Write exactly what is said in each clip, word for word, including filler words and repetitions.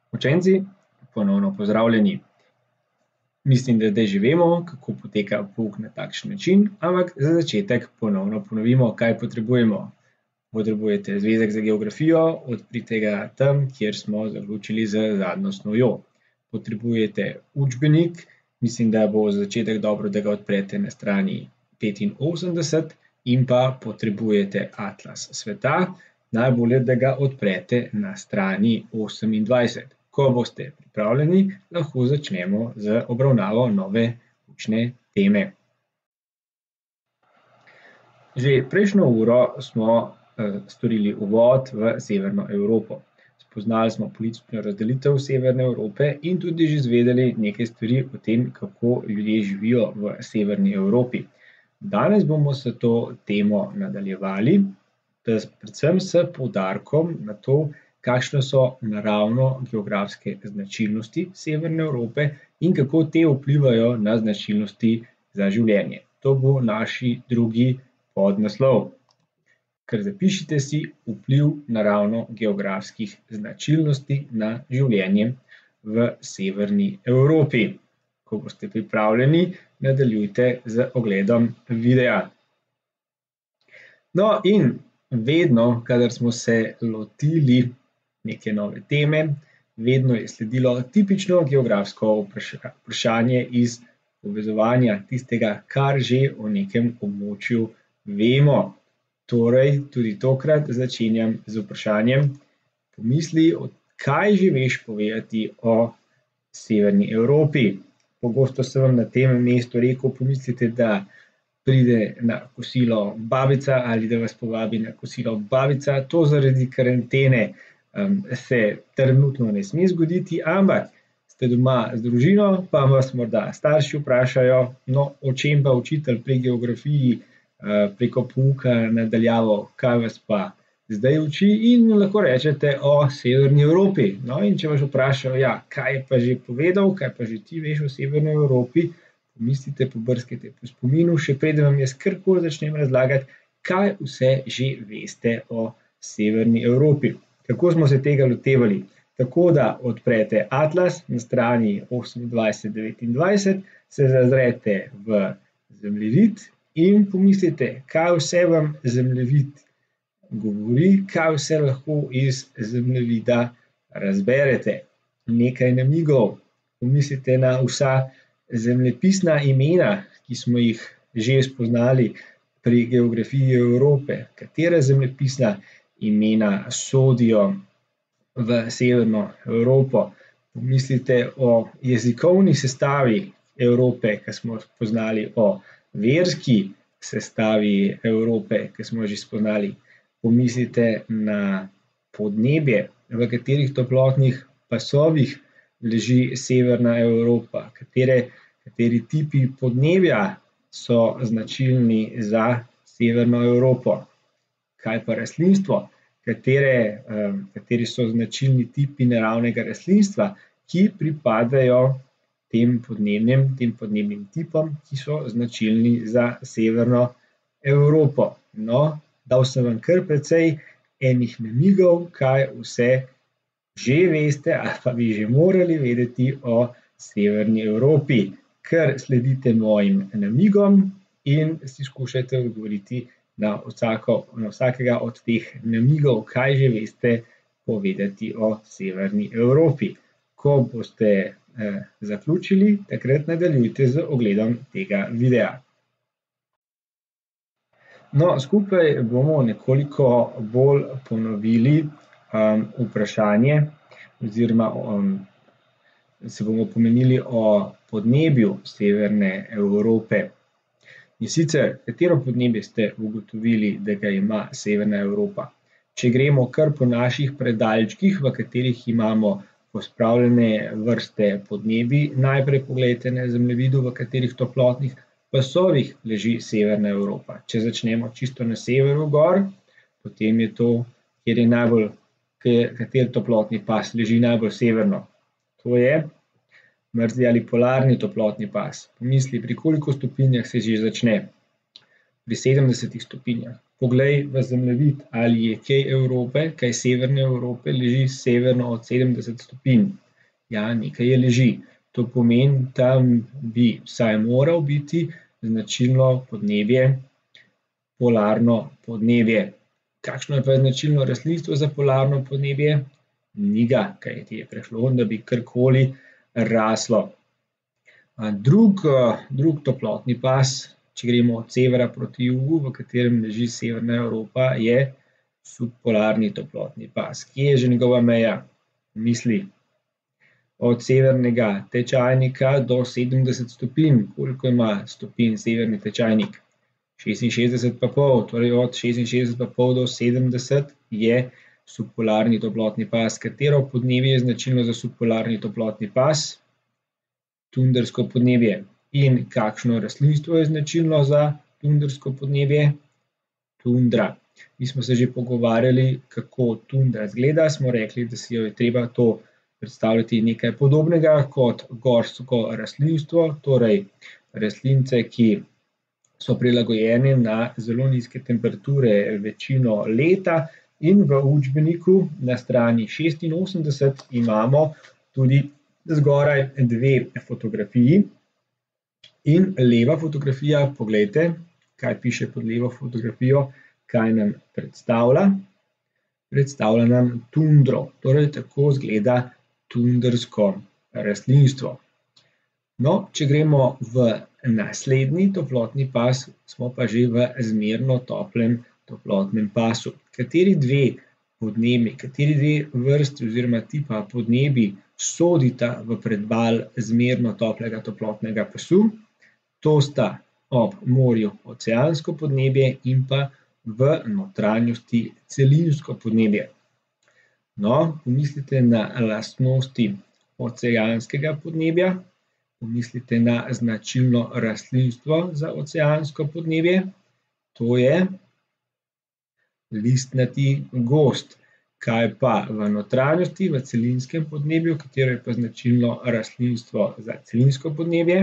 Učenci, ponovno pozdravljeni. Mislim, da zdaj že vemo, kako poteka pouk na takšen način, ampak za začetek ponovno ponovimo, kaj potrebujemo. Potrebujete zvezek za geografijo, odprite ga tam, kjer smo zaključili z zadnjo snovjo. Potrebujete učbenik, mislim, da bo za začetek dobro, da ga odprete na strani petinosemdeset, in pa potrebujete atlas sveta, najbolje, da ga odprete na strani osemindvajset. Ko boste pripravljeni, lahko začnemo z obravnavo nove učne teme. Že prejšnjo uro smo storili uvod v Severno Evropo. Spoznali smo politično razdelitev Severne Evrope in tudi že izvedeli nekaj stvari o tem, kako ljudje živijo v Severni Evropi. Danes bomo s to temo nadaljevali, predvsem s poudarkom na to, kakšne so naravno-geografske značilnosti Severne Evrope in kako te vplivajo na značilnosti za življenje. To bo naš drugi podnaslov. Kar zapišite si vpliv naravno-geografskih značilnosti na življenje v Severni Evropi. Ko boste pripravljeni, nadaljujte z ogledom videa. No, in vedno, kadar smo se lotili neke nove teme, vedno je sledilo tipično geografsko vprašanje iz povezovanja tistega, kar že o nekem območju vemo. Torej, tudi tokrat začenjam z vprašanjem: pomisli, kaj že veš povedati o Severni Evropi. Pogosto sem vam na tem mestu rekel, pomislite, da pride na kosilo babica ali da vas povabi na kosilo babica. To zaradi karantene um, se trenutno ne sme zgoditi, ampak ste doma z družino, pa vas morda starši vprašajo, no, o čem pa učitelj pri geografiji uh, preko pouka nadaljavo, kaj vas pa zdaj uči, in lahko rečete o Severni Evropi. No, in če vas vprašajo, ja, kaj je pa že povedal, kaj pa že ti veš o Severni Evropi, pomislite, pobrskajte po spominu, še preden vam jaz karkoli začnem razlagati, kaj vse že veste o Severni Evropi. Kako smo se tega lotevali? Tako da odprete atlas na strani osemindvajset devetindvajset, se zazrete v zemljevid in pomislite, kaj vse vam zemljevid govori, kaj vse lahko iz zemljevida razberete. Nekaj namigov, pomislite na vsa zemljepisna imena, ki smo jih že spoznali pri geografiji Evrope. Katera zemljepisna imena sodijo v Severno Evropo? Pomislite o jezikovni sestavi Evrope, ki smo spoznali, o verski sestavi Evrope, ki smo že spoznali. Pomislite na podnebje, v katerih toplotnih pasovih leži Severna Evropa, katere, kateri tipi podnebja so značilni za Severno Evropo. Kaj pa rastlinstvo? Katere, kateri so značilni tipi naravnega rastlinstva, ki pripadajo tem podnebnim, tem podnebnim tipom, ki so značilni za Severno Evropo. No, dal sem vam kar precej enih namigov, kaj vse že veste ali pa bi že morali vedeti o Severni Evropi. Ker sledite mojim namigom in si skušajte odgovoriti na, vsako, na vsakega od teh namigov, kaj že veste povedati o Severni Evropi. Ko boste eh, zaključili, takrat nadaljujte z ogledom tega videa. No, skupaj bomo nekoliko bolj ponovili um, vprašanje oziroma um, se bomo pomenili o podnebju Severne Evrope. In sicer, katero podnebje ste ugotovili, da ga ima Severna Evropa? Če gremo kar po naših predalčkih, v katerih imamo pospravljene vrste podnebij, najprej pogledajte na zemljevidu, v katerih toplotnih pasovih leži Severna Evropa. Če začnemo čisto na severu gor, potem je to, kjer je najbolj, kateri toplotni pas leži najbolj severno. To je mrzli ali polarni toplotni pas. Pomisli, pri koliko stopinjah se že začne. pri sedemdesetih stopinjah. Poglej v zemljevid, ali je kaj Evrope, kaj severne Evrope leži severno od sedemdeset stopinj. Ja, nekaj je leži. To pomeni, tam bi vsaj moral biti značilno podnebje, polarno podnebje. Kakšno je pa značilno rastlinstvo za polarno podnebje? Ni ga, kajti je prehladno, da bi karkoli raslo. Drug, drug toplotni pas, če gremo od severa proti jugu, v katerem leži severna Evropa, je subpolarni toplotni pas. Kje je že njegova meja? Misli. Od severnega tečajnika do sedemdeset stopinj. Koliko ima stopinj severni tečajnik? šestinšestdeset pa pol, torej od šestinšestdeset pa pol do sedemdeset je subpolarni toplotni pas. Katero podnebje je značilno za subpolarni toplotni pas? Tundrsko podnebje. In kakšno rastlinstvo je značilno za tundrsko podnebje? Tundra. Mi smo se že pogovarjali, kako tundra izgleda, smo rekli, da si jo je treba to predstavljati nekaj podobnega kot gorsko rastlinstvo, torej rastlince, ki so prilagojene na zelo nizke temperature večino leta, in v učbeniku na strani šestinosemdeset imamo tudi zgoraj dve fotografiji. In leva fotografija, poglejte, kaj piše pod levo fotografijo, kaj nam predstavlja. Predstavlja nam tundro, torej tako izgleda tundrsko rastlinstvo. No, če gremo v naslednji toplotni pas, smo pa že v zmerno toplem toplotnem pasu. Kateri dve podnebji, kateri dve vrsti oziroma tipa podnebij sodita v predval zmerno toplega toplotnega pasu? To sta ob morju oceansko podnebje in pa v notranjosti celinsko podnebje. No, pomislite na lastnosti oceanskega podnebja, pomislite na značilno rastlinstvo za oceansko podnebje, to je listnati gozd. Kaj pa v notranjosti, v celinskem podnebju, katero je pa značilno rastlinstvo za celinsko podnebje?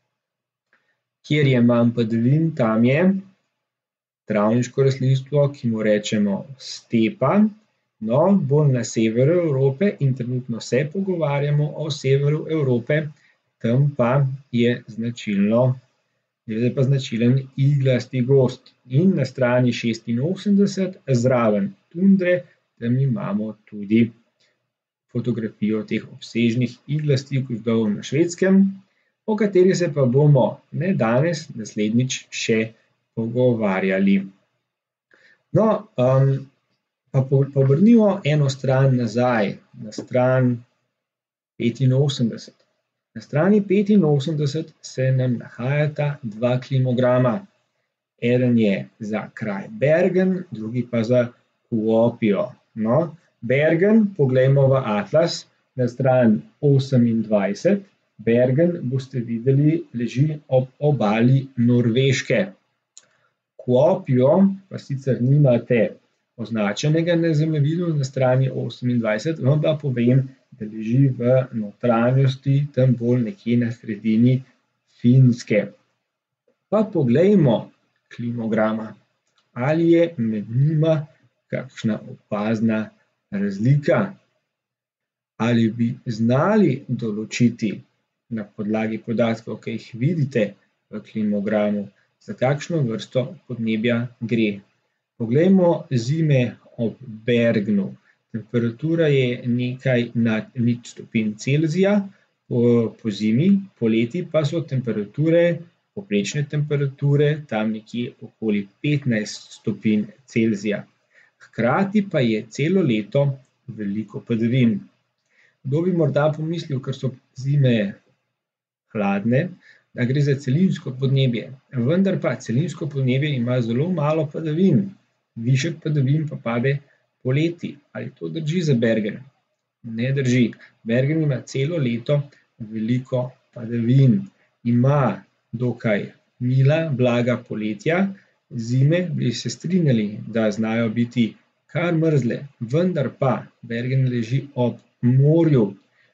Kjer je manj padavin, tam je travniško rastlinstvo, ki mu rečemo stepa. No, bolj na severu Evrope, in trenutno se pogovarjamo o severu Evrope, tam pa je značilno, je pa značilen iglasti gozd. In na strani šestinosemdeset zraven tundre, tam imamo tudi fotografijo teh obsežnih iglastih gozdov na Švedskem, o kateri se pa bomo ne danes, naslednjič še pogovarjali. No, um, pa povrnimo eno stran nazaj, na stran petinosemdeset. Na strani petinosemdeset se nam nahajata dva klimograma. Eden je za kraj Bergen, drugi pa za Kuopio. No, Bergen, poglejmo v atlas, na stran osemindvajset. Bergen, boste videli, leži ob obali Norveške. Kuopio pa sicer nimate označenega na zemljevidu na strani osemindvajset, vam pa povem, da leži v notranjosti, tam bolj nekje na sredini Finske. Pa poglejmo klimograma, ali je med njima kakšna opazna razlika. Ali bi znali določiti na podlagi podatkov, ki jih vidite v klimogramu, za kakšno vrsto podnebja gre. Poglejmo zime ob Bergnu. Temperatura je nekaj nad nič stopinj Celzija po, po zimi, poleti pa so temperature, povprečne temperature, tam nekje okoli petnajst stopinj Celzija. Hkrati pa je celo leto veliko padavin. Kdo bi morda pomislil, ker so zime hladne, da gre za celinsko podnebje. Vendar pa celinsko podnebje ima zelo malo padavin. Višek padavin pa pade poleti. Ali to drži za Bergen? Ne drži. Bergen ima celo leto veliko padavin. Ima dokaj mila, blaga poletja, zime bi se strinjali, da znajo biti kar mrzle, vendar pa Bergen leži ob morju,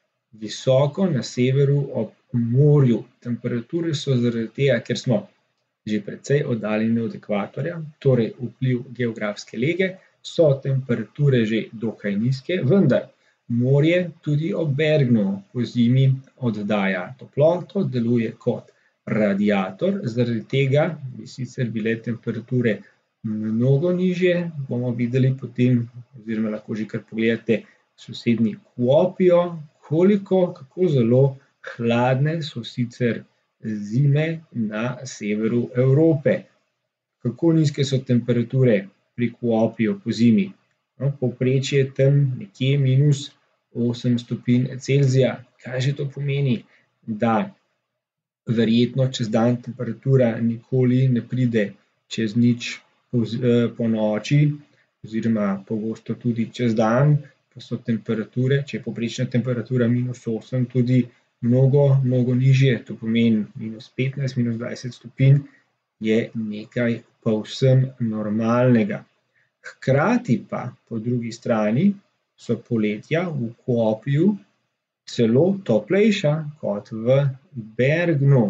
visoko na severu ob morju. Temperature so zaradi tega, ker smo že precej oddaljene od ekvatorja, torej vpliv geografske lege, so temperature že dokaj nizke, vendar morje tudi ob Bergnu pozimi oddaja toploto, deluje kot radiator, zaradi tega bi sicer bile temperature mnogo nižje, bomo videli potem, oziroma lahko že kar pogledate sosednji Kuopio, koliko, kako zelo hladne so sicer zime na severu Evrope. Kako nizke so temperature pri Kuopiju pozimi? No, povprečje je tam nekje minus osem stopinj Celzija. Kaj že to pomeni? Da verjetno čez dan temperatura nikoli ne pride čez nič po noči, oziroma pogosto tudi čez dan, pa so temperature, če je povprečna temperatura minus osem, tudi mnogo, mnogo nižje, to pomeni minus petnajst, minus dvajset stopinj, je nekaj povsem normalnega. Hkrati pa po drugi strani so poletja v Kuopiju celo toplejša kot v Bergnu.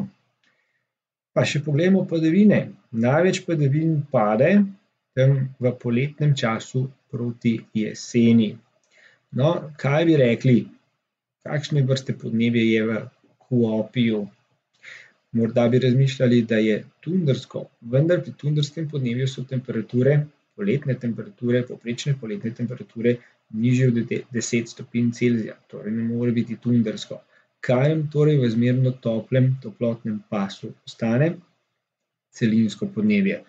Pa še poglejmo padavine. Največ padavin pade tam v poletnem času proti jeseni. No, kaj bi rekli? Kakšne vrste podnebje je v Kuopiju? Morda bi razmišljali, da je tundrsko, vendar pri tundrskem podnebju so temperature, poletne temperature, povprečne poletne temperature nižje od deset stopinj Celzija, torej ne more biti tundrsko. Kaj nam torej v zmerno toplem toplotnem pasu ostane? Celinsko podnebje.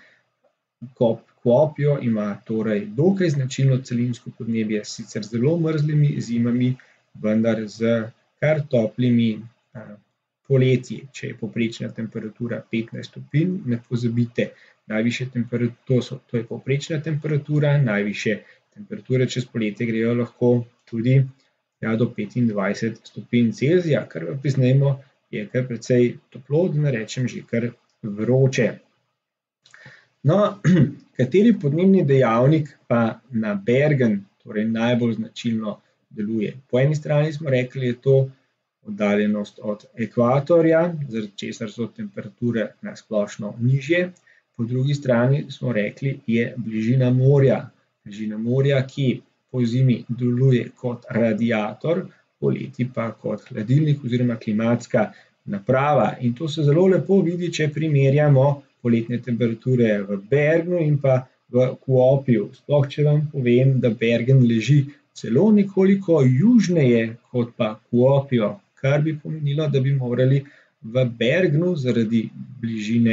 Kuopio ima torej dokaj značilno celinsko podnebje, sicer z zelo mrzlimi zimami, vendar z kar toplimi poletji. Če je povprečna temperatura petnajst stopinj, ne pozabite, najvišje temperature, to je povprečna temperatura, najvišje temperature čez poletje grejo lahko tudi ja, do petindvajset stopinj Celzija, kar pa priznajmo, je kar precej toplo, da ne rečem že kar vroče. No, kateri podnebni dejavnik pa na Bergen, torej najbolj značilno deluje? Po eni strani smo rekli, je to oddaljenost od ekvatorja, zaradi česar so temperature na splošno nižje. Po drugi strani smo rekli, je bližina morja. Bližina morja, ki pozimi deluje kot radiator, poleti pa kot hladilnik oziroma klimatska naprava. In to se zelo lepo vidi, če primerjamo poletne temperature v Bergnu in pa v Kuopiju. Sploh, če vam povem, da Bergen leži celo nekoliko južneje kot pa Kuopio, kar bi pomenilo, da bi morali v Bergnu zaradi bližine,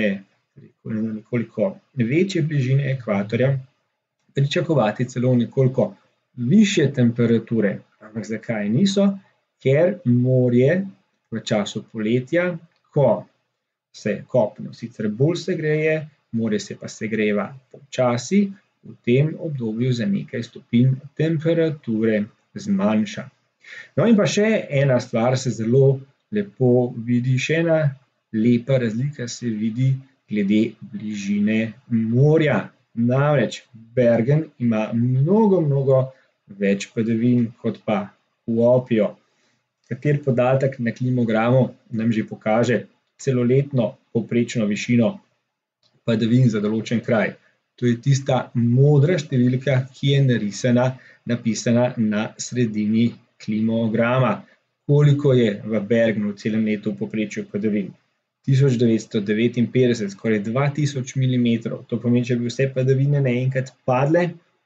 nekoliko večje bližine ekvatorja, pričakovati celo nekoliko višje temperature. Ampak zakaj niso? Ker morje v času poletja, ko se kopno sicer bolj segreje, morje se pa segreva počasi, v tem obdobju za nekaj stopinj temperature zmanjša. No in pa še ena stvar se zelo lepo vidi, še ena lepa razlika se vidi glede bližine morja. Namreč Bergen ima mnogo, mnogo več padavin kot pa Kuopio. Kateri podatek na klimogramu nam že pokaže celoletno povprečno višino padavin za določen kraj? To je tista modra številka, ki je narisana, napisana na sredini klimograma. Koliko je v Bergnu v celem letu v povprečju padavin? tisoč devetsto devetinpetdeset, skoraj dva tisoč milimetrov. To pomeni, če bi vse padavine naenkrat padle,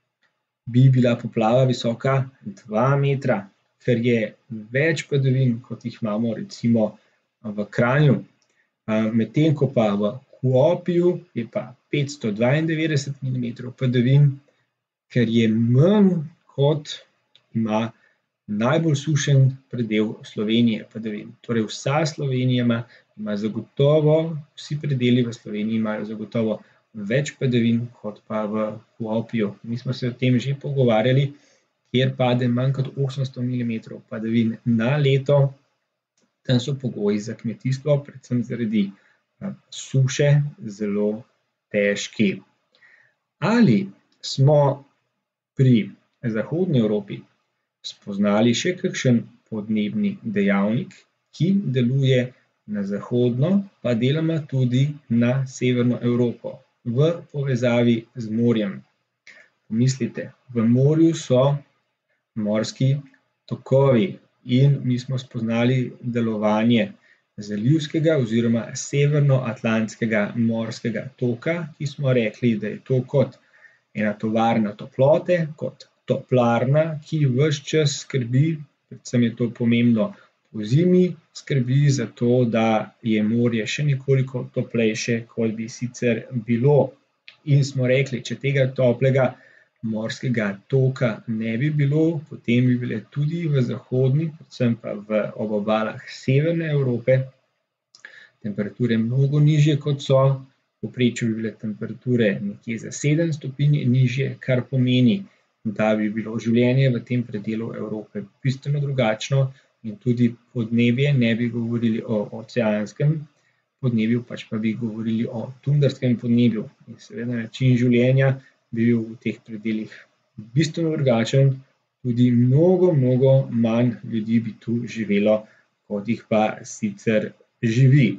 bi bila poplava visoka dva metra, ker je več padavin, kot jih imamo recimo v Kranju. Medtem ko pa v Kuopiju je pa petsto dvaindevetdeset milimetrov padavin, ker je manj kot ima najbolj sušen predel Slovenije padavin. Torej vsa Slovenija ima, ima zagotovo, vsi predeli v Sloveniji imajo zagotovo več padavin kot pa v Kuopiju. Mi smo se o tem že pogovarjali, kjer pade manj kot osemsto milimetrov padavin na leto. Tam so pogoji za kmetijstvo, predvsem zaradi suše, zelo težki. Ali smo pri zahodni Evropi spoznali še kakšen podnebni dejavnik, ki deluje na zahodno, pa deloma tudi na severno Evropo, v povezavi z morjem. Pomislite, v morju so morski tokovi in mi smo spoznali delovanje zalivskega oziroma severnoatlantskega morskega toka, ki smo rekli, da je to kot ena tovarna toplote, kot toplarna, ki ves čas skrbi, predvsem je to pomembno pozimi, skrbi za to, da je morje še nekoliko toplejše, kot bi sicer bilo. In smo rekli, če tega toplega morskega toka ne bi bilo, potem bi bile tudi v zahodni, predvsem pa v ob obalah severne Evrope, temperature mnogo nižje, kot so. V povprečju bi bile temperature nekje za sedem stopinj nižje, kar pomeni, da bi bilo življenje v tem predelu Evrope bistveno drugačno in tudi podnebje, ne bi govorili o oceanskem podnebju, pač pa bi govorili o tundrskem podnebju. In seveda način življenja bi bil v teh predelih bistveno drugačen, tudi mnogo, mnogo manj ljudi bi tu živelo, kot jih pa sicer živi.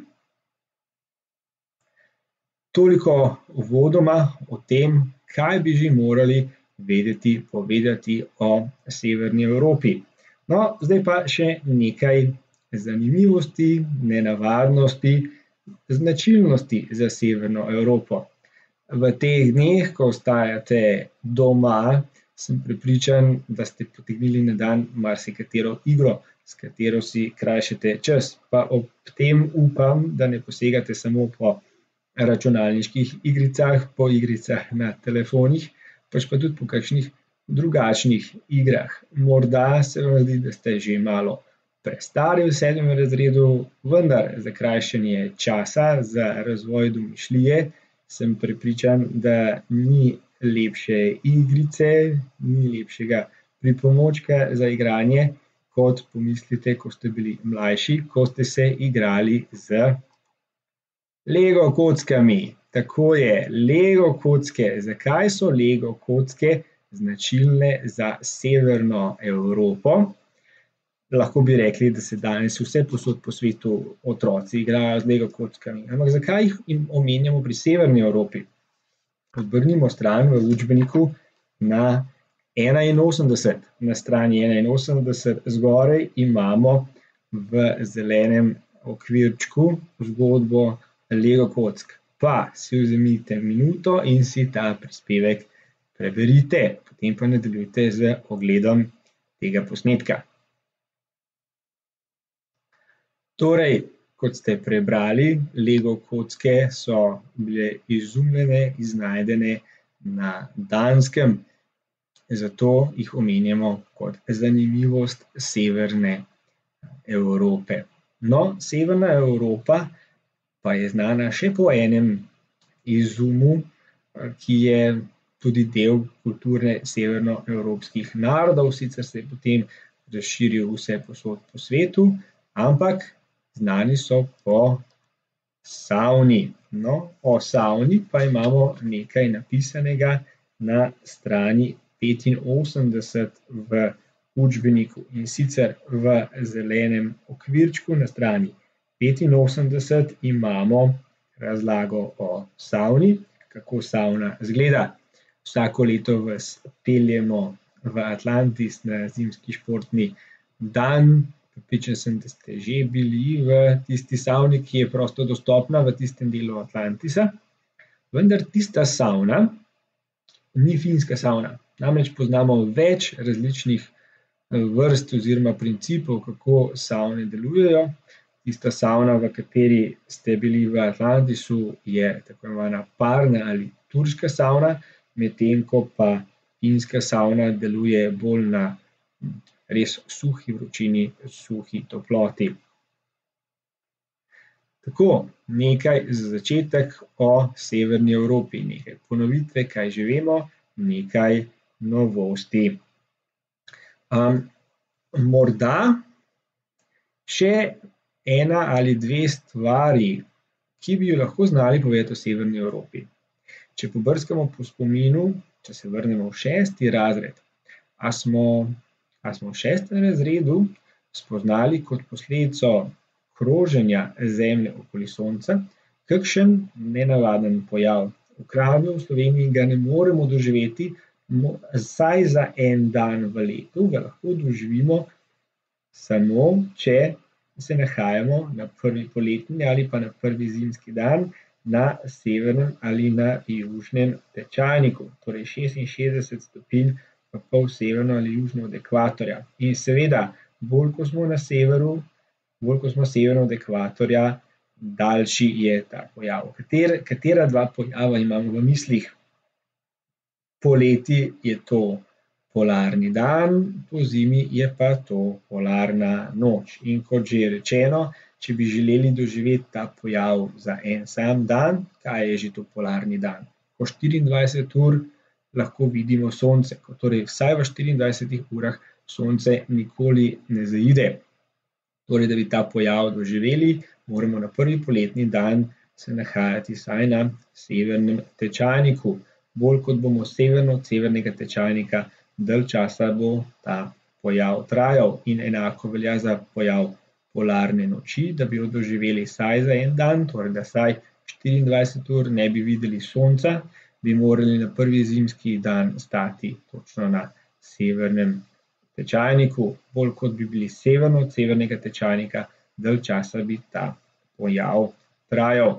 Toliko uvodoma o tem, kaj bi že morali vedeti, povedati o severni Evropi. No, zdaj pa še nekaj zanimivosti, nenavadnosti, značilnosti za severno Evropo. V teh dneh, ko ostajate doma, sem prepričan, da ste potegnili na dan marsikatero igro, s katero si krajšate čas, pa ob tem upam, da ne posegate samo po računalniških igricah, po igricah na telefonih, pač pa tudi po kakšnih drugačnih igrah. Morda se vam zdi, da ste že malo prestari v sedmem razredu, vendar za krajšanje časa, za razvoj domišljije, sem prepričan, da ni lepše igrice, ni lepšega pripomočka za igranje, kot pomislite, ko ste bili mlajši, ko ste se igrali z Lego kockami. Tako je, Lego kocke. Zakaj so Lego kocke značilne za severno Evropo? Lahko bi rekli, da se danes vsepovsod po svetu otroci igrajo z Lego kockami. Ampak zakaj jih omenjamo pri severni Evropi? Obrnimo stran v učbeniku na enainosemdeset. Na strani enainosemdeset zgoraj imamo v zelenem okvirčku zgodbo Lego kock. Pa si vzemite minuto in si ta prispevek preberite. Potem pa nadaljujte z ogledom tega posnetka. Torej, kot ste prebrali, Lego kocke so bile izumljene, iznajdene na Danskem, zato jih omenjamo kot zanimivost severne Evrope. No, severna Evropa pa je znana še po enem izumu, ki je tudi del kulture severnoevropskih narodov, sicer se je potem razširil vsepovsod po svetu, ampak znani so po savni. No, o savni pa imamo nekaj napisanega na strani petinosemdeset v učbeniku, in sicer v zelenem okvirčku na strani petinosemdeset imamo razlago o savni, kako savna izgleda. Vsako leto vas peljemo v Atlantis na zimski športni dan. Prepričan sem, da ste že bili v tisti savni, ki je prosto dostopna v tistem delu Atlantisa. Vendar tista savna ni finska savna. Namreč poznamo več različnih vrst oziroma principov, kako savne delujejo. Tista savna, v kateri ste bili v Atlantisu, je tako imenovana parna ali turška savna, medtem ko pa finska savna deluje bolj na res suhi vročini, suhi toploti. Tako, nekaj za začetek o severni Evropi, nekaj ponovitve, kaj že vemo, nekaj novosti. Um, morda še ena ali dve stvari, ki bi jo lahko znali povedati o severni Evropi. Če pobrskamo po spominu, če se vrnemo v šesti razred, a smo, a smo v šestem razredu spoznali kot posledico kroženja Zemlje okoli Sonca, kakšen nenavaden pojav. V Kranju v Sloveniji ga ne moremo doživeti, vsaj za en dan v letu ga lahko doživimo samo, če se nahajamo na prvi poletni ali pa na prvi zimski dan na severnem ali na južnem tečajniku, torej šestinšestdeset stopinj pa pol severno ali južno od ekvatorja. In seveda, bolj ko smo na severu, bolj ko smo severno od ekvatorja, daljši je ta pojav. Kater, katera dva pojava imamo v mislih? Poleti je to polarni dan, pozimi je pa to polarna noč. In kot že rečeno, če bi želeli doživeti ta pojav za en sam dan, kaj je že to polarni dan? Po štiriindvajset ur lahko vidimo sonce, torej vsaj v štiriindvajsetih urah sonce nikoli ne zaide. Torej, da bi ta pojav doživeli, moramo na prvi poletni dan se nahajati vsaj na severnem tečajniku. Bolj kot bomo severno od severnega tečajnika, dalj časa bo ta pojav trajal. In enako velja za pojav polarne noči, da bi jo doživeli vsaj za en dan, torej da vsaj štiriindvajset ur ne bi videli sonca, bi morali na prvi zimski dan stati točno na severnem tečajniku. Bolj kot bi bili severno od severnega tečajnika, dalj časa bi ta pojav trajal.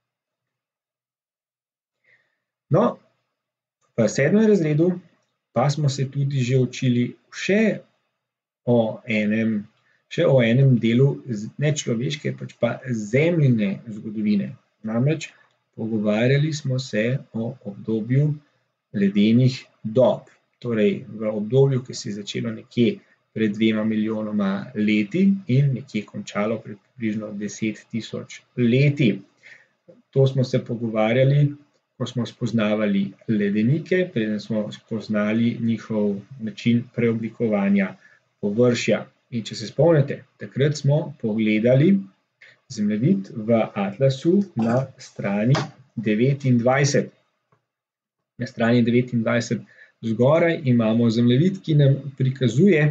No, v sedmem razredu pa smo se tudi že učili še o enem, še o enem delu ne človeške, pač pa zemljine zgodovine. Namreč pogovarjali smo se o obdobju ledenih dob. Torej v obdobju, ki se je začelo nekje pred dvema milijonoma leti in nekje končalo pred približno deset tisoč leti. To smo se pogovarjali, ko smo spoznavali ledenike, preden smo spoznali njihov način preoblikovanja površja. In če se spomnite, takrat smo pogledali zemljevid v atlasu na strani devetindvajset. Na strani devetindvajset zgoraj imamo zemljevid, ki nam prikazuje,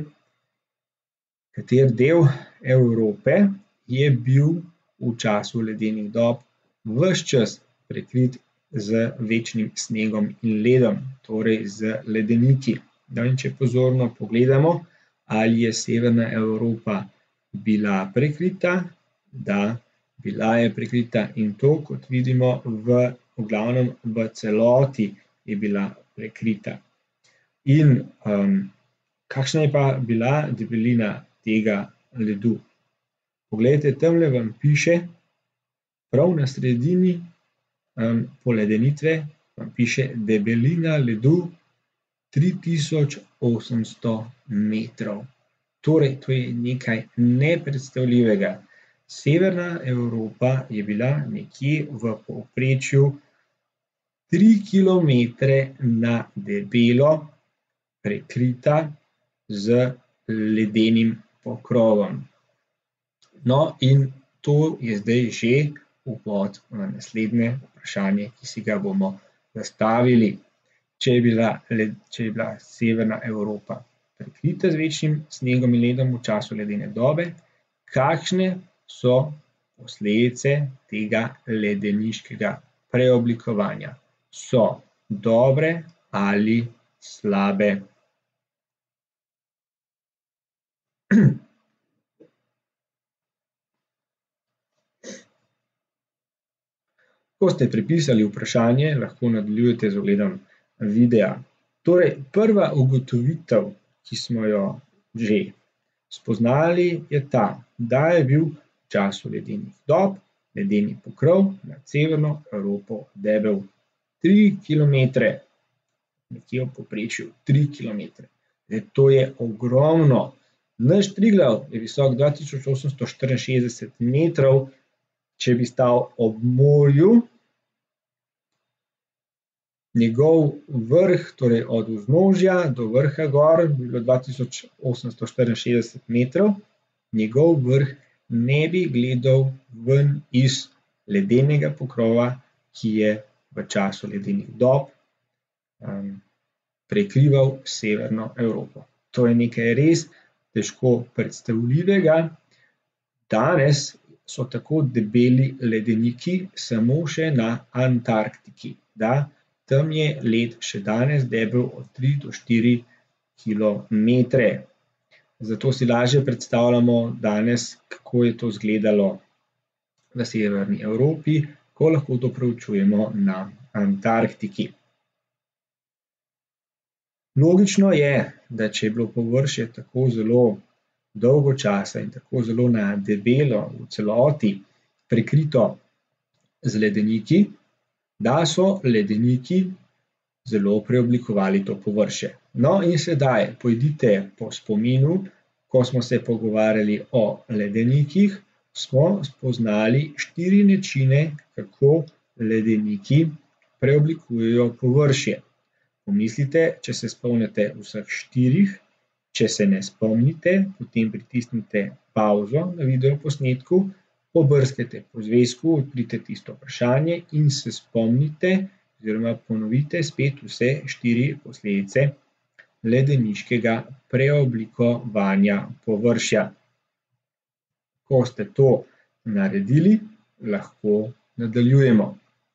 kater del Evrope je bil v času ledenih dob ves čas prekrit z večnim snegom in ledom, torej z ledeniki. No, in če pozorno pogledamo, ali je severna Evropa bila prekrita, da, bila je prekrita in to, kot vidimo, v, v glavnem v celoti je bila prekrita. In um, kakšna je pa bila debelina tega ledu? Poglejte, tamle vam piše, prav na sredini um, poledenitve vam piše debelina ledu tri tisoč osemsto metrov. Torej, to je nekaj nepredstavljivega. Severna Evropa je bila nekje v povprečju tri kilometre na debelo prekrita z ledenim pokrovom. No, in to je zdaj že uvod na naslednje vprašanje, ki si ga bomo zastavili. Če je bila, če je bila severna Evropa prekrita z večnim snegom in ledom v času ledene dobe, kakšne so posledice tega ledeniškega preoblikovanja? So dobre ali slabe? Ko ste prepisali vprašanje, lahko nadaljujete z ogledom videa. Torej, prva ugotovitev, ki smo jo že spoznali, je ta, da je bil v času ledenih dob ledeni pokrov nad severno Evropo debel tri kilometre, nekje v povprečju tri kilometre. To je ogromno. Naš Triglav je visok dva tisoč osemsto štiriinšestdeset metrov, če bi stal ob morju. Njegov vrh, torej od vznožja do vrha gor, bi bilo dva tisoč osemsto štiriinšestdeset metrov, njegov vrh ne bi gledal ven iz ledenega pokrova, ki je v času ledenih dob um, prekrival severno Evropo. To je nekaj res težko predstavljivega. Danes so tako debeli ledeniki samo še na Antarktiki, da tam je led še danes debel od tri do štiri kilometre. Zato si lažje predstavljamo danes, kako je to izgledalo v severni Evropi, ko lahko to preučujemo na Antarktiki. Logično je, da če je bilo površje tako zelo dolgo časa in tako zelo na debelo v celoti prekrito z ledeniki, da so ledeniki zelo preoblikovali to površje. No, in sedaj pojdite po spominu, ko smo se pogovarjali o ledenikih, smo spoznali štiri načine, kako ledeniki preoblikujejo površje. Pomislite, če se spomnite vseh štirih, če se ne spomnite, potem pritisnite pavzo na videoposnetku, pobrskajte po zvezku, odprite tisto vprašanje in se spomnite oziroma ponovite spet vse štiri posledice ledeniškega preoblikovanja površja. Ko ste to naredili, lahko nadaljujemo.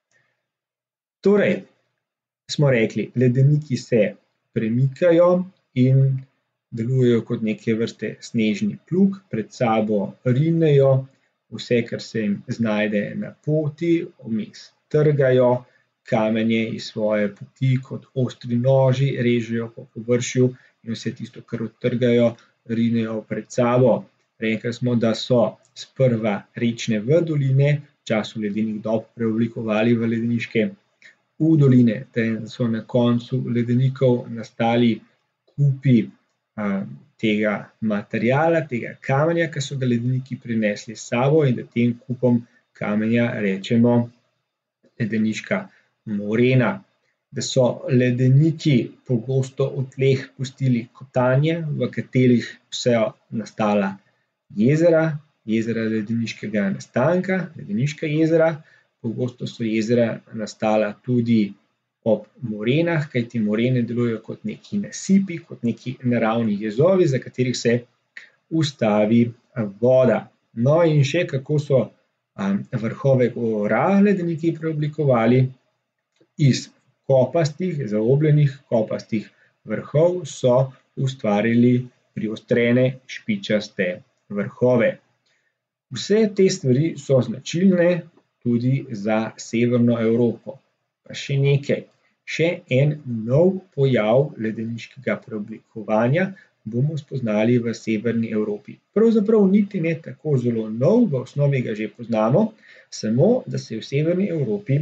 Torej, smo rekli, ledeniki se premikajo in delujejo kot neke vrste snežni plug, pred sabo rinejo vse, kar se jim znajde na poti, vmes trgajo kamenje iz svoje poti kot ostri noži, režejo po površju in vse tisto, kar odtrgajo, rinejo pred sabo. Rekli smo, da so sprva rečne v doline v času ledenih dob preoblikovali v ledeniške v doline, da so na koncu ledenikov nastali kupi a, tega materiala, tega kamenja, ki so ga ledeniki prinesli s sabo in da tem kupom kamenja rečemo ledeniška morena. Da so ledeniki pogosto v tleh pustili kotanje, v katerih so nastala jezera, jezera ledeniškega nastanka, ledeniška jezera. Pogosto so jezera nastala tudi ob morenah, kajti morene delujejo kot neki nasipi, kot neki naravni jezovi, za katerih se ustavi voda. No, in še kako so um, vrhove gora ledeniki preoblikovali iz kopastih, zaobljenih kopastih vrhov so ustvarili priostrene špičaste vrhove. Vse te stvari so značilne tudi za severno Evropo. Pa še nekaj, še en nov pojav ledeniškega preoblikovanja bomo spoznali v severni Evropi. Pravzaprav niti ne tako zelo nov, v osnovi ga že poznamo, samo da se je v severni Evropi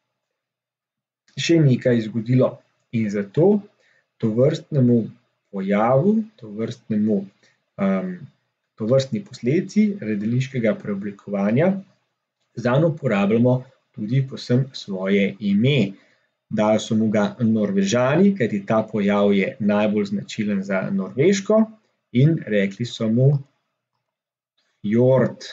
še nekaj zgodilo. In zato tovrstnemu pojavu, tovrstnemu, um, tovrstni posledici ledeniškega preoblikovanja zanj uporabljamo tudi povsem svoje ime. Dali so mu ga Norvežani, kajti ta pojav je najbolj značilen za Norveško in rekli so mu fjord.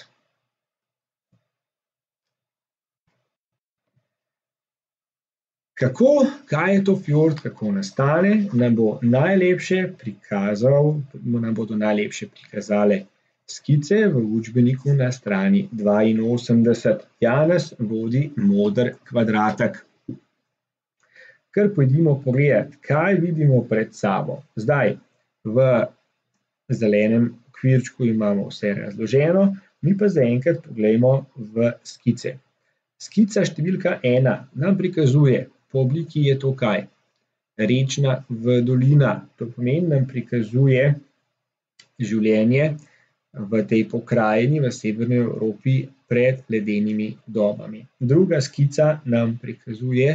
Kako, kaj je to fjord, kako nastane, nam bo najlepše prikazal, nam bodo najlepše prikazale skice v učbeniku na strani dvainosemdeset. Janez vodi moder kvadratek. Kar pojdimo pogledati, kaj vidimo pred sabo. Zdaj, v zelenem okvirčku imamo vse razloženo, mi pa zaenkrat poglejmo v skice. Skica številka ena nam prikazuje, po obliki je to kaj? Rečna v dolina. To pomeni, nam prikazuje življenje v tej pokrajini v severni Evropi pred ledenimi dobami. Druga skica nam prikazuje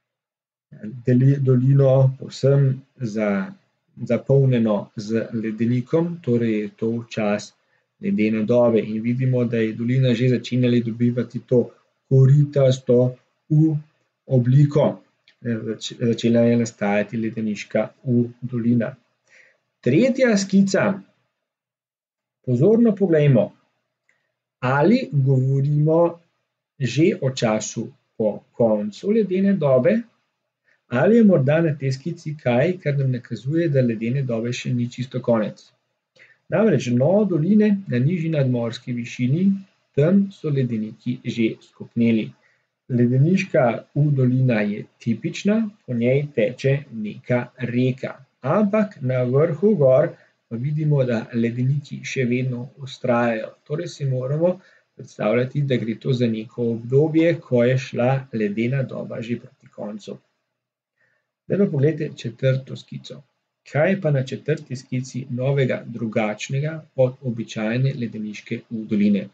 dolino povsem zapolnjeno z ledenikom, torej je to čas ledene dobe in vidimo, da je dolina že začenjala dobivati to koritasto U obliko, začela je nastajati ledeniška U dolina. Tretja skica. Pozorno poglejmo, ali govorimo že o času po koncu ledene dobe, ali je morda na tej skici kaj, kar nam nakazuje, da ledene dobe še ni čisto konec. Namreč dno doline na nižji nadmorski višini tam so ledeniki že skopneli. Ledeniška U-dolina je tipična, po njej teče neka reka, ampak na vrhu gor pa vidimo, da ledeniki še vedno vztrajajo. Torej si moramo predstavljati, da gre to za neko obdobje, ko je šla ledena doba že proti koncu. Zdaj pa poglejte četrto skico. Kaj je pa na četrti skici novega, drugačnega od običajne ledeniške U-doline?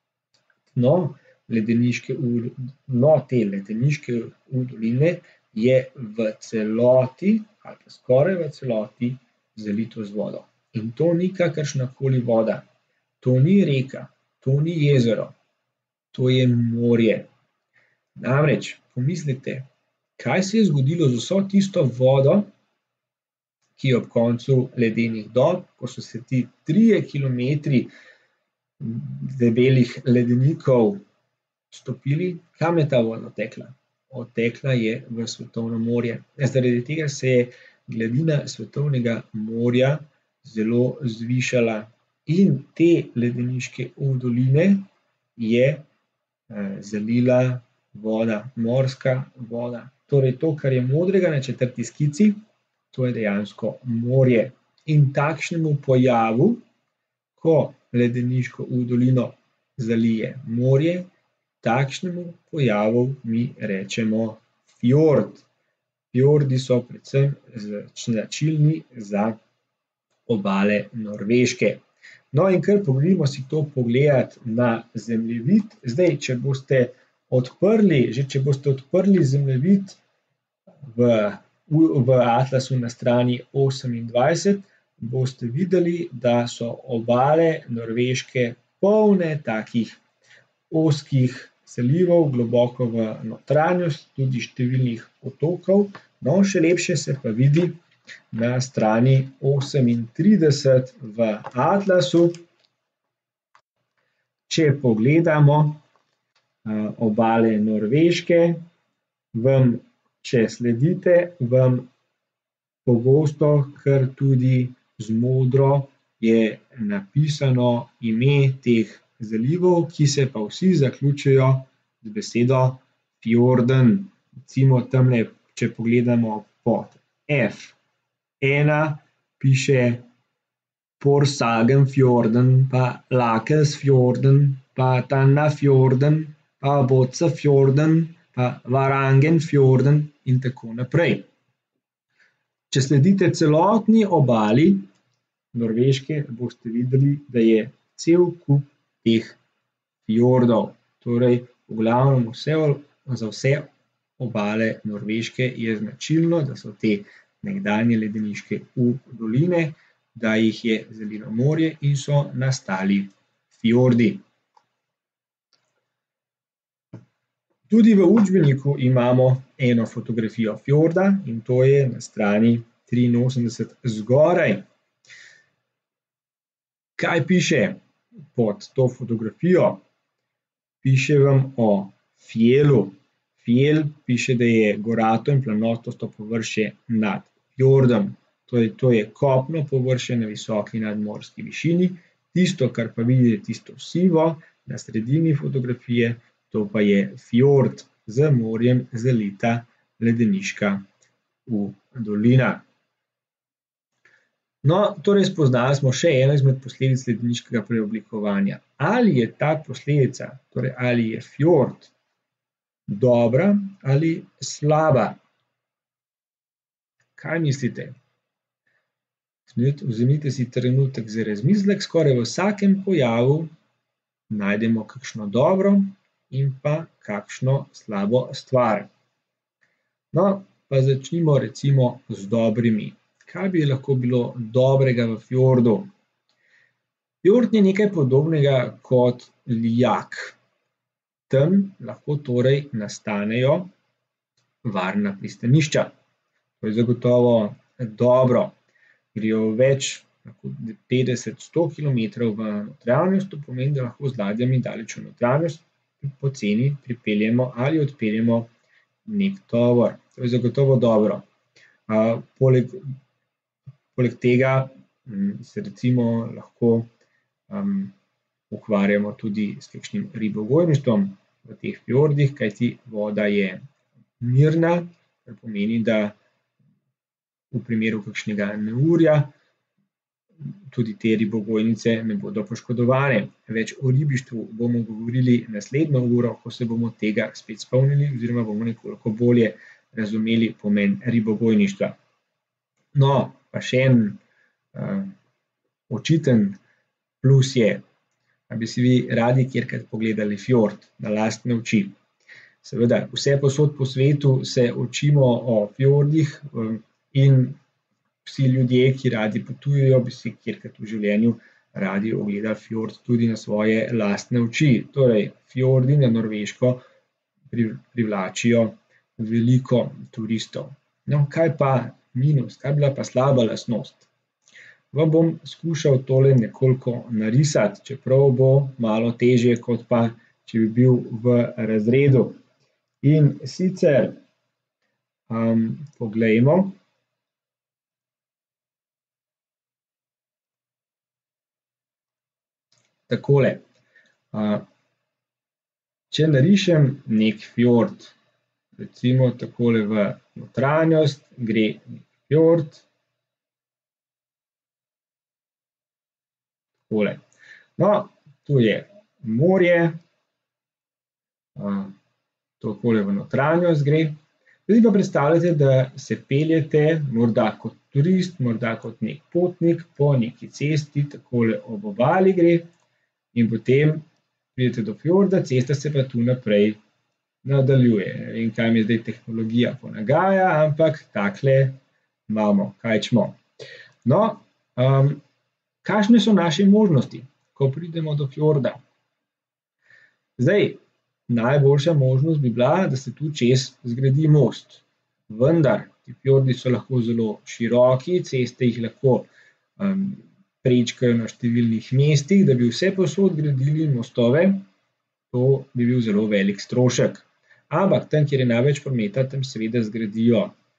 No, ledeniške dno te ledeniške U-doline je v celoti ali pa skoraj v celoti zalito z vodo. In to ni kakršnakoli voda, to ni reka, to ni jezero, to je morje. Namreč, pomislite, kaj se je zgodilo z vso tisto vodo, ki je ob koncu ledenih dob, ko so se ti trije kilometri debelih ledenikov stopili, kam je ta voda odtekla? Odtekla je v svetovno morje. Zaradi tega se je gladina svetovnega morja zelo zvišala in te ledeniške U-doline je zalila voda, morska voda. Torej to, kar je modrega na četrti skici, to je dejansko morje. In takšnemu pojavu, ko ledeniško U-dolino zalije morje, takšnemu pojavu mi rečemo fjord. Fjordi so predvsem značilni za obale Norveške. No, in kar poglejmo si to pogledati na zemljevid. Zdaj, če boste odprli, že če boste odprli zemljevid v, v atlasu na strani osemindvajset, boste videli, da so obale Norveške polne takih ozkih zalivov, globoko v notranjost, tudi številnih potokov. No, še lepše se pa vidi na strani osemintrideset v atlasu. Če pogledamo obale Norveške, vam, če sledite, vam pogosto kar tudi z modro je napisano ime teh zalivov, ki se pa vsi zaključijo z besedo fjorden. Recimo tamle, če pogledamo pod F ena, piše Porsagenfjorden, pa Lakelsfjorden, pa Tannafjorden, pa Botsafjorden, pa Varangenfjorden in tako naprej. Če sledite celotni obali Norveške, boste videli, da je cel kup teh fjordov. Torej, v glavnem vse, za vse obale Norveške je značilno, da so te nekdanje ledeniške U-doline, da jih je zalilo morje in so nastali fjordi. Tudi v učbeniku imamo eno fotografijo fjorda in to je na strani triinosemdeset zgoraj. Kaj piše pod to fotografijo? Piše vam o fjelu. Fjell piše, da je gorato in planotosto površje nad fjordom. To je, to je kopno površje na visoki nadmorski višini. Tisto, kar pa vidite, tisto sivo na sredini fotografije, to pa je fjord z morjem zalita ledeniška U-dolina. No, torej spoznali smo še eno izmed posledic ledeniškega preoblikovanja. Ali je ta posledica, torej ali je fjord dobra ali slaba? Kaj mislite? Vzemite si trenutek za razmislek, skoraj v vsakem pojavu najdemo kakšno dobro in pa kakšno slabo stvar. No, pa začnimo recimo z dobrimi. Kaj bi lahko bilo dobrega v fjordu? Fjord je nekaj podobnega kot lijak. Tam lahko torej nastanejo varna pristanišča. To je zagotovo dobro. Grejo več, petdeset, sto kilometrov v notranjost, to pomeni, da lahko z ladjami daleč v notranjost poceni pripeljemo ali odpeljemo nek tovor. To je zagotovo dobro. Poleg, poleg tega se recimo lahko ukvarjamo tudi s kakšnim ribogojništvom v teh fjordih, kajti voda je mirna, kar pomeni, da v primeru kakšnega neurja tudi te ribogojnice ne bodo poškodovane. Več o ribištvu bomo govorili naslednjo uro, ko se bomo tega spet spomnili oziroma bomo nekoliko bolje razumeli pomen ribogojništva. No, pa še en uh, očiten plus je, da bi si vi radi kjerkrat pogledali fjord na lastne oči. Seveda, vse povsod po svetu se učimo o fjordih um, in vsi ljudje, ki radi potujejo, bi si kjerkrat v življenju radi ogledali fjord tudi na svoje lastne oči. Torej, fjordi na Norveško privlačijo veliko turistov. No, kaj pa minus, kaj bila pa slaba lastnost? Vam bom skušal tole nekoliko narisati, čeprav bo malo težje, kot pa če bi bil v razredu. In sicer, um, poglejmo, takole. Če narišem nek fjord, recimo takole v notranjost, gre nek fjord. Takole. No, tu je morje, takole v notranjost gre. Zdaj pa predstavljate, da se peljete morda kot turist, morda kot nek potnik po neki cesti, takole ob obali gre. In potem pridete do fjorda, cesta se pa tu naprej nadaljuje. Ne vem, kaj mi zdaj tehnologija ponagaja, ampak takle imamo, kaj čmo. No, um, kakšne so naše možnosti, ko pridemo do fjorda? Zdaj, najboljša možnost bi bila, da se tu čez zgradi most. Vendar, ti fjordi so lahko zelo široki, ceste jih lahko um, prečkajo na številnih mestih, da bi vse povsod gradili mostove, to bi bil zelo velik strošek. Ampak tam, kjer je največ prometa, tam seveda zgradijo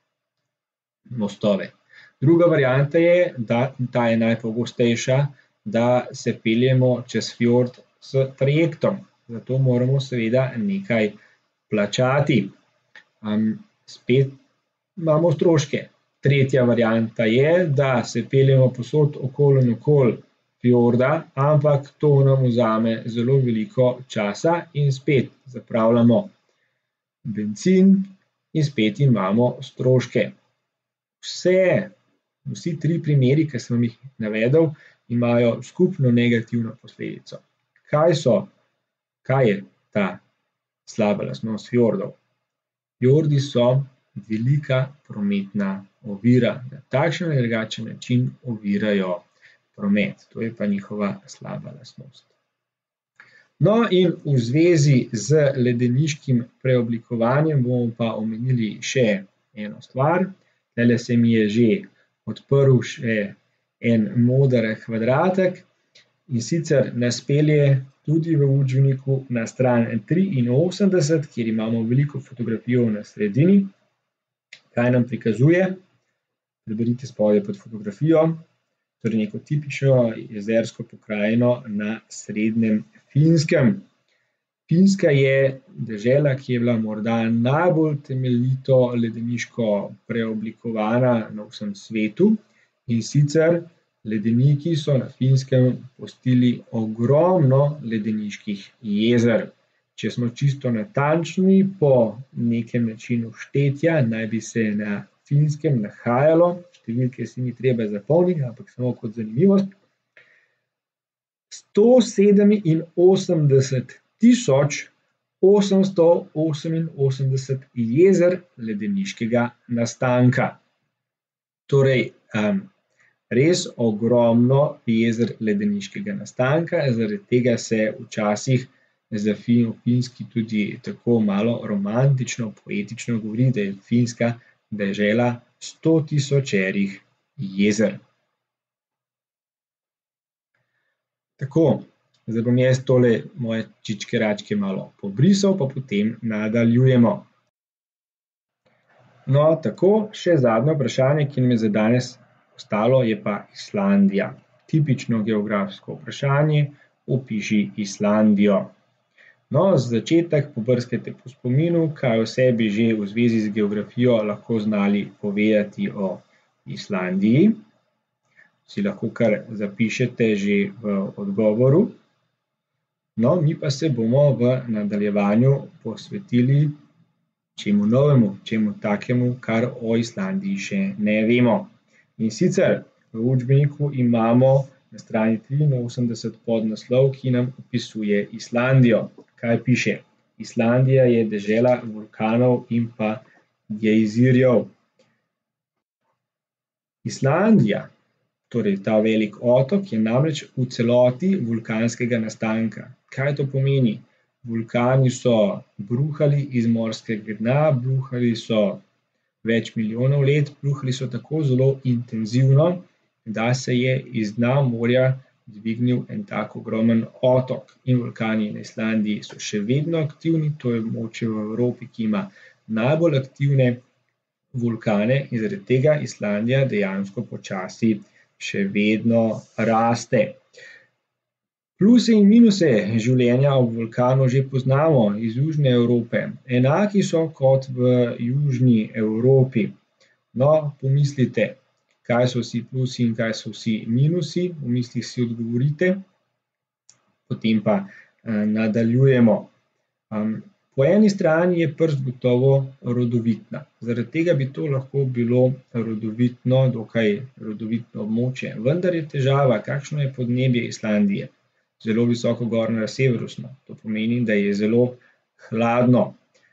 mostove. Druga varianta je, da ta je najpogostejša, da se peljemo čez fjord s trajektom. Zato moramo seveda nekaj plačati. Um, spet imamo stroške. Tretja varianta je, da se peljemo povsod okoli in okoli fjorda, ampak to nam vzame zelo veliko časa in spet zapravljamo bencin in spet imamo stroške. Vse, vsi tri primeri, ki sem jih navedel, imajo skupno negativno posledico. Kaj so, kaj je ta slaba lastnost fjordov? Fjordi so velika prometna ovira, na takšen ali drugačen način ovirajo promet. To je pa njihova slaba lastnost. No, in v zvezi z ledeniškim preoblikovanjem bomo pa omenili še eno stvar. Tule se mi je že odprl še en moder kvadratek, in sicer nas pelje tudi v učbeniku na stran triinosemdeset, kjer imamo veliko fotografijo na sredini. Kaj nam prikazuje? Preberite spodaj pod fotografijo, torej neko tipično jezersko pokrajino na srednjem Finskem. Finska je dežela, ki je bila morda najbolj temeljito ledeniško preoblikovana na vsem svetu, in sicer ledeniki so na Finskem pustili ogromno ledeniških jezer. Če smo čisto natančni, po nekem načinu štetja naj bi se na Finskem nahajalo, številke si ni treba zapomniti, ampak samo kot zanimivost, sto sedeminosemdeset tisoč osemsto oseminosemdeset jezer ledeniškega nastanka. Torej, um, res ogromno jezer ledeniškega nastanka, zaradi tega se včasih za Finski tudi tako malo romantično, poetično govori, da je Finska dežela stotisočerih jezer. Tako, zdaj bom jaz tole moje čičke račke malo pobrisal, pa potem nadaljujemo. No, tako, še zadnje vprašanje, ki nam je za danes ostalo, je pa Islandija. Tipično geografsko vprašanje, opiši Islandijo. No, za začetek pobrskajte po spominu, kaj vse bi že v zvezi z geografijo lahko znali povedati o Islandiji. Si lahko kar zapišete že v odgovoru. No, mi pa se bomo v nadaljevanju posvetili čemu novemu, čemu takemu, kar o Islandiji še ne vemo. In sicer v učbeniku imamo na strani triinosemdeset podnaslov, ki nam opisuje Islandijo. Kaj piše? Islandija je dežela vulkanov in pa gejzirjev. Islandija, torej ta velik otok, je namreč v celoti vulkanskega nastanka. Kaj to pomeni? Vulkani so bruhali iz morskega dna, bruhali so več milijonov let, bruhali so tako zelo intenzivno, da se je iz dna morja dvignil en tak ogromen otok. In vulkani na Islandiji so še vedno aktivni, to je območje v Evropi, ki ima najbolj aktivne vulkane in zaradi tega Islandija dejansko počasi še vedno raste. Pluse in minuse življenja ob vulkanu že poznamo iz Južne Evrope. Enaki so kot v Južni Evropi. No, pomislite, kaj so vsi plusi in kaj so vsi minusi. V mislih si odgovorite, potem pa nadaljujemo. Po eni strani je prst gotovo rodovitna. Zaradi tega bi to lahko bilo rodovitno, dokaj rodovitno območje. Vendar je težava, kakšno je podnebje Islandije. Zelo visoko gor na severu smo. To pomeni, da je zelo hladno.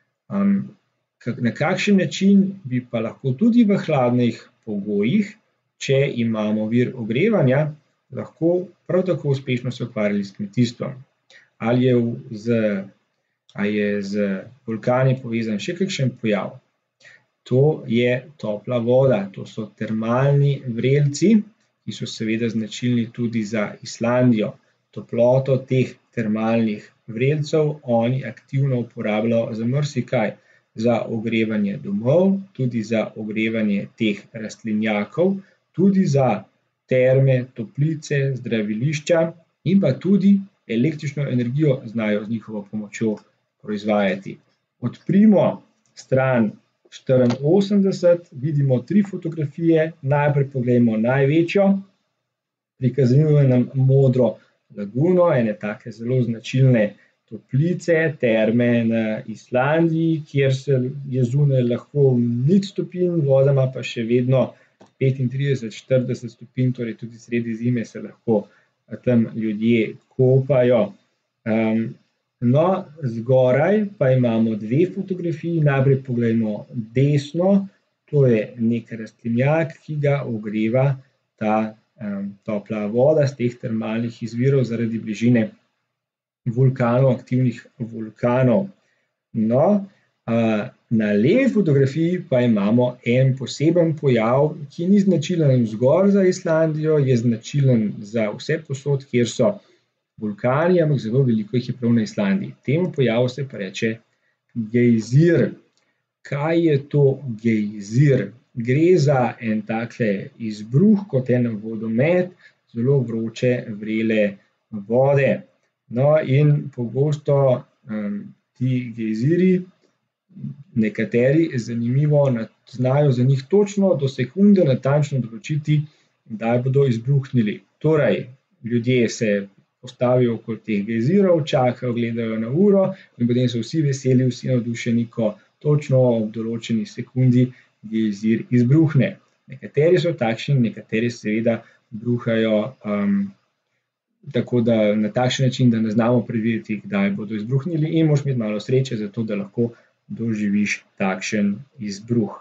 Na kakšen način bi pa lahko tudi v hladnih pogojih, če imamo vir ogrevanja, lahko prav tako uspešno se ukvarjali s kmetijstvom. Ali je z, ali je z vulkani povezan še kakšen pojav? To je topla voda, to so termalni vrelci, ki so seveda značilni tudi za Islandijo. Toploto teh termalnih vrelcev oni aktivno uporabljajo za marsikaj. Za ogrevanje domov, tudi za ogrevanje teh rastlinjakov, tudi za terme, toplice, zdravilišča in pa tudi električno energijo znajo z njihovo pomočjo proizvajati. Odprimo stran štiriinosemdeset, vidimo tri fotografije, najprej poglejmo največjo, prikazuje nam modro laguno, ene take zelo značilne toplice, terme na Islandiji, kjer se je zunaj lahko nič stopinj, voda ima pa še vedno petintrideset, štirideset stopinj, torej tudi sredi zime se lahko tam ljudje kopajo. No, zgoraj pa imamo dve fotografiji, najprej poglejmo desno, to je nek rastlinjak, ki ga ogreva ta topla voda z teh termalnih izvirov zaradi bližine vulkanov, aktivnih vulkanov. No, na levi fotografiji pa imamo en poseben pojav, ki ni značilen zgolj za Islandijo, je značilen za vse povsod, kjer so vulkani, ampak zelo veliko jih je prav na Islandiji. Temu pojavu se pa reče gejzir. Kaj je to gejzir? Gre za en takle izbruh, kot en vodomet, zelo vroče vrele vode. No, in pogosto um, ti gejzirji, nekateri, zanimivo, znajo za njih točno do sekunde natančno določiti, kdaj bodo izbruhnili. Torej, ljudje se postavijo okoli teh gejzirov, čakajo, gledajo na uro in potem so vsi veseli, vsi navdušeni, ko točno ob določeni sekundi gejzir izbruhne. Nekateri so takšni, nekateri seveda bruhajo um, tako da na takšen način, da ne znamo predvideti, kdaj bodo izbruhnili in moraš imeti malo sreče za to, da lahko doživiš takšen izbruh.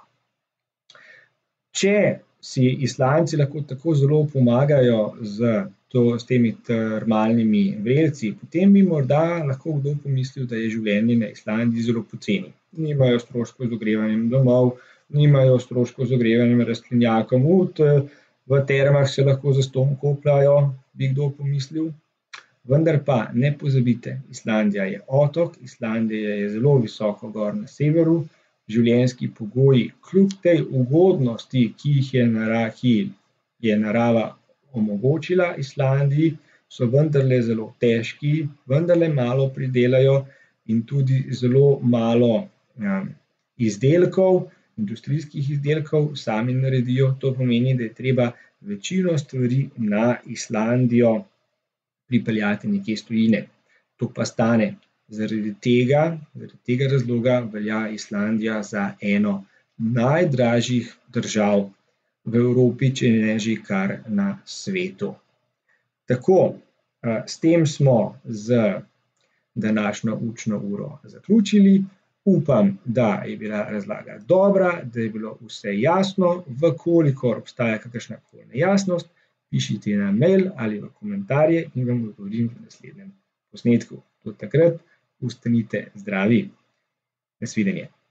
Če si Islandci lahko tako zelo pomagajo z, to, s temi termalnimi vrelci, potem bi morda lahko kdo pomislil, da je življenje na Islandiji zelo poceni. Nimajo stroškov z ogrevanjem domov, nimajo stroškov z ogrevanjem rastlinjakom, v termah se lahko zastonj kopljajo, bi kdo pomislil. Vendar pa ne pozabite, Islandija je otok, Islandija je zelo visoko gor na severu, življenjski pogoji kljub tej ugodnosti, ki jih je narava, ki je narava omogočila Islandiji, so vendarle zelo težki, vendarle malo pridelajo in tudi zelo malo um, izdelkov, industrijskih izdelkov sami naredijo. To pomeni, da je treba večino stvari na Islandijo pripeljati nekje iz tujine. To pa stane. Zaradi tega, zaradi tega razloga velja Islandija za eno najdražjih držav v Evropi, če ne že kar na svetu. Tako, s tem smo z današnjo učno uro zaključili. Upam, da je bila razlaga dobra, da je bilo vse jasno. V kolikor obstaja kakršnakoli nejasnost, pišite na mail ali v komentarje in vam odgovorim v naslednjem posnetku. Do takrat ostanite zdravi. Nasvidenje.